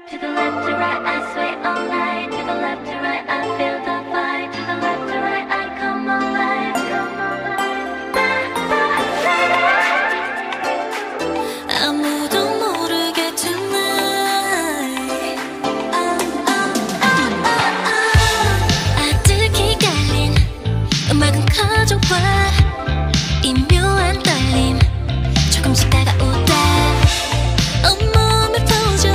To the left to right, I sway all night. To the left to right, I feel the vibe. To the left to right, I come alive. 아무도 모르게 tonight. 아득히 깔린 음악은 커져와 이 묘한 떨림 조금씩 다가오다. 온몸을 보죠.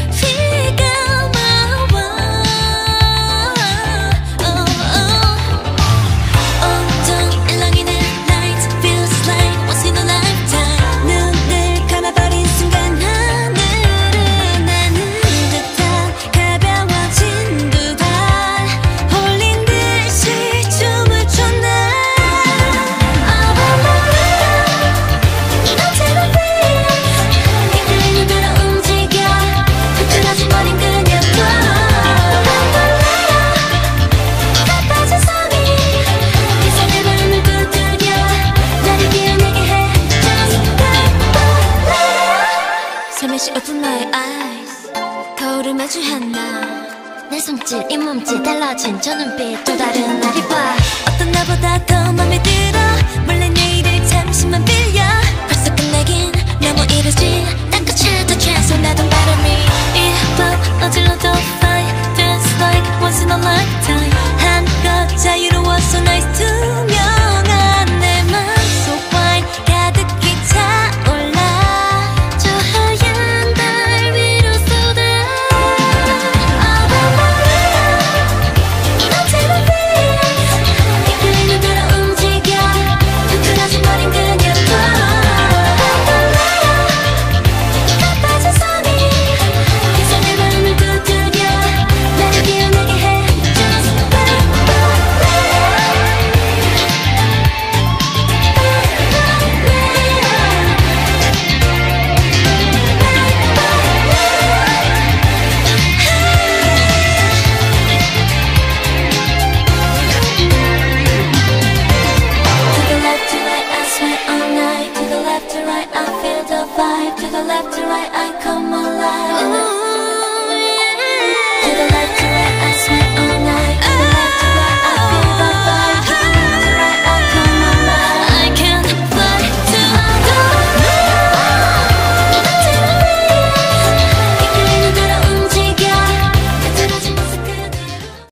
Open my eyes. 거울을 마주한 나. 내 손짓, 이 몸짓 달라진 저 눈빛 또 다른 나를 봐. 어떤 나보다 더 맘에 들어. 몰래 내일을 잠시만 빌려. 벌써 끝내긴 너무 이르지.